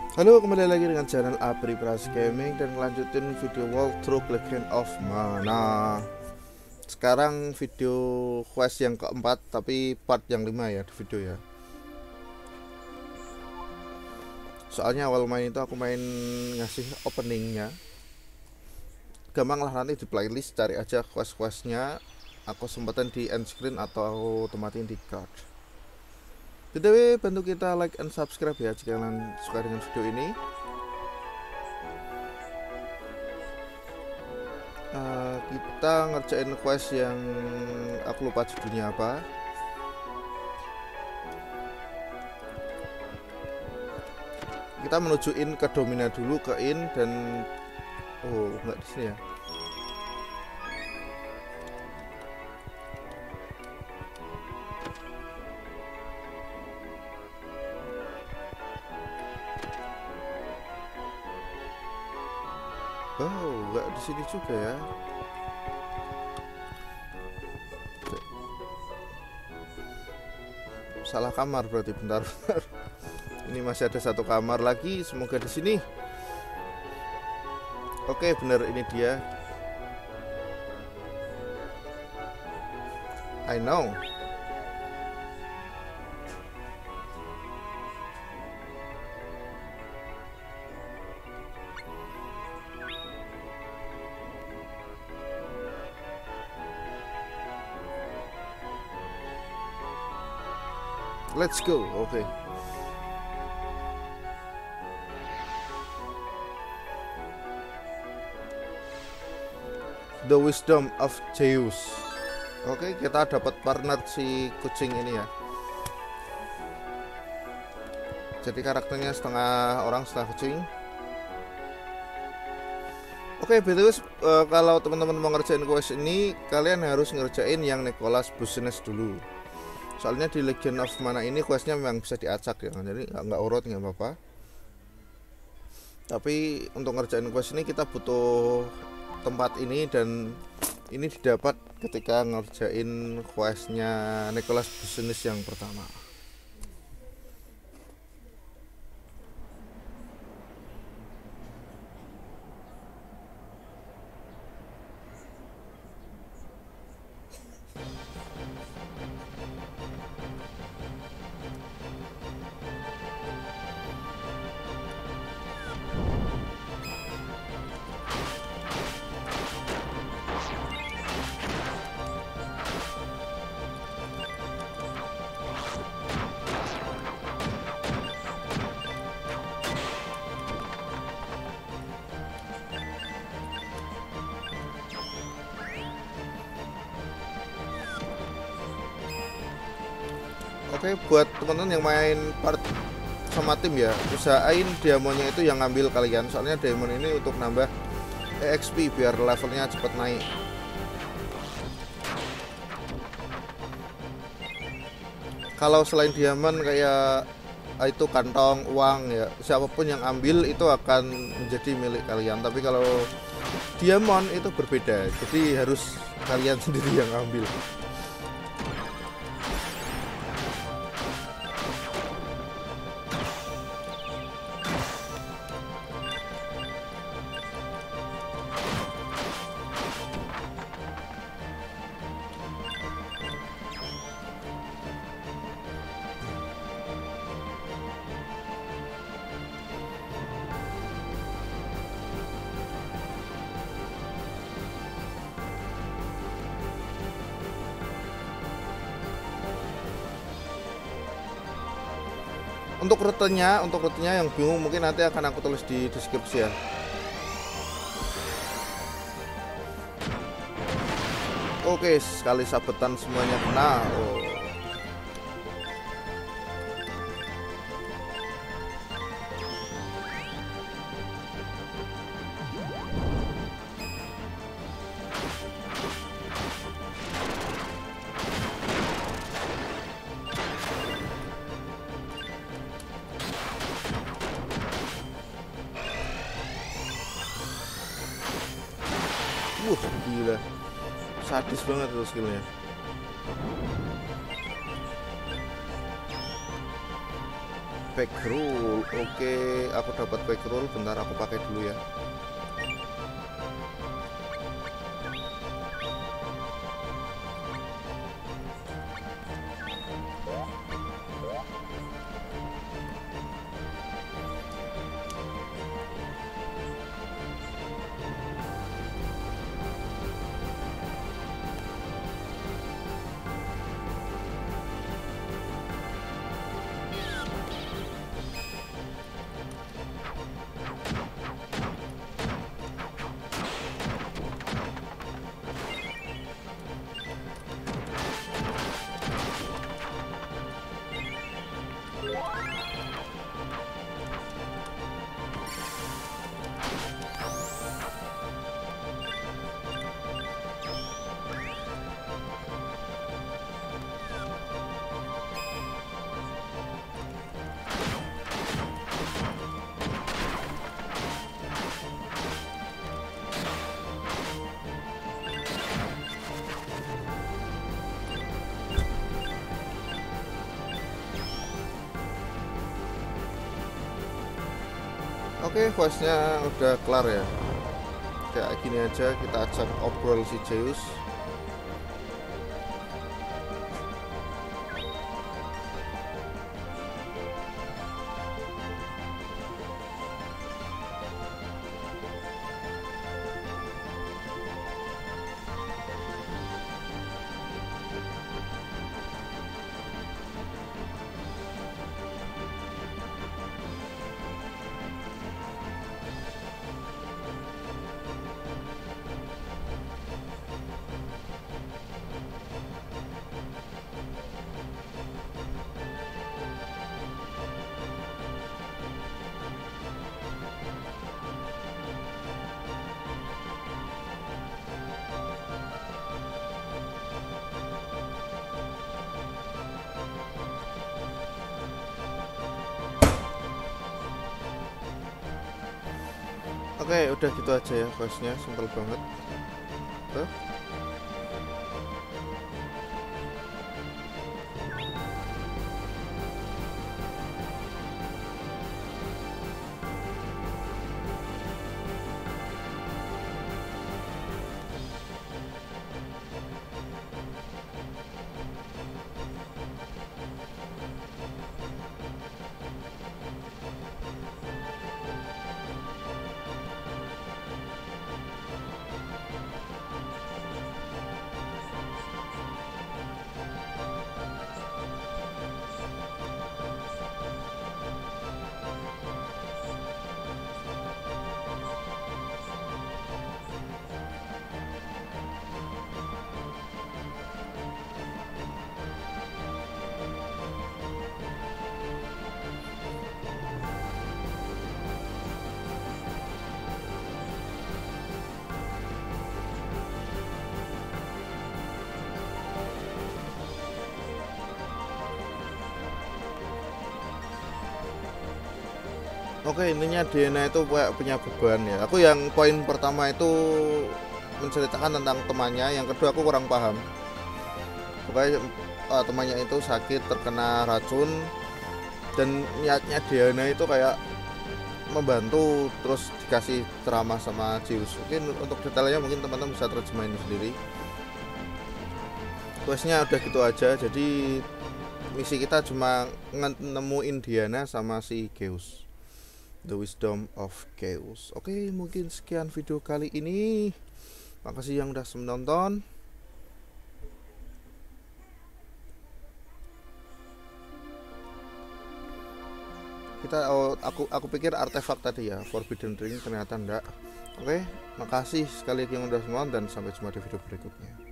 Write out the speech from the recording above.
Halo, kembali lagi dengan channel Apri Pras Gaming dan ngelanjutin video walkthrough Legend of Mana. Sekarang video quest yang keempat, tapi part yang 5 ya di video ya. Soalnya awal main itu aku main ngasih openingnya. Gampang lah, nanti di playlist cari aja quest-questnya. Aku sempetin di end screen atau otomatis di card. BTW, bantu kita like and subscribe ya jika kalian suka dengan video ini. Kita ngerjain quest yang aku lupa judulnya apa. Kita menujuin ke Domina dulu, ke In, dan oh nggak di sini ya. Oh nggak di sini juga ya. Salah kamar berarti, bentar. Ini masih ada satu kamar lagi, semoga di sini. Oke, bener, ini dia. I know. Let's go. Oke. The Wisdom of Zeus. Oke, kita dapat partner si kucing ini ya. Jadi karakternya setengah orang, setengah kucing. Oke, BTW, kalau teman-teman mau ngerjain quest ini, kalian harus ngerjain yang Nicholas Business dulu. Soalnya di Legend of Mana ini questnya memang bisa diacak ya, jadi nggak urut, nggak apa-apa. Tapi untuk ngerjain quest ini kita butuh tempat ini, dan ini didapat ketika ngerjain questnya Nicholas Business yang pertama. Oke, buat teman-teman yang main part sama tim ya, usahain diamonnya itu yang ngambil kalian. Soalnya diamond ini untuk nambah EXP biar levelnya cepet naik. Kalau selain diamond kayak itu kantong uang ya, siapapun yang ambil itu akan menjadi milik kalian. Tapi kalau diamond itu berbeda, jadi harus kalian sendiri yang ambil. Untuk rutenya yang bingung mungkin nanti akan aku tulis di deskripsi ya. Oke, sekali sabetan semuanya kena. Oh. Gila, sadis banget tuh skillnya. back roll. Oke, aku dapat back roll, bentar aku pakai dulu ya. Oke, questnya udah kelar ya. Kayak gini aja, kita ajak obrol si Zeus. Oke, udah gitu aja ya questnya, simpel banget. Tuh. Oke, intinya Diana itu kayak punya beban ya. Aku yang poin pertama itu menceritakan tentang temannya, yang kedua aku kurang paham. Pokoknya temannya itu sakit terkena racun, dan niatnya Diana itu kayak membantu, terus dikasih ceramah sama Zeus. Mungkin untuk detailnya mungkin teman-teman bisa terjemahin sendiri. Questnya udah gitu aja, jadi misi kita cuma nemuin Diana sama si Zeus, The Wisdom of Chaos. Oke, mungkin sekian video kali ini. Makasih yang udah menonton. Aku pikir artefak tadi ya, Forbidden Ring, ternyata enggak. Oke, makasih sekali lagi yang udah menonton dan sampai jumpa di video berikutnya.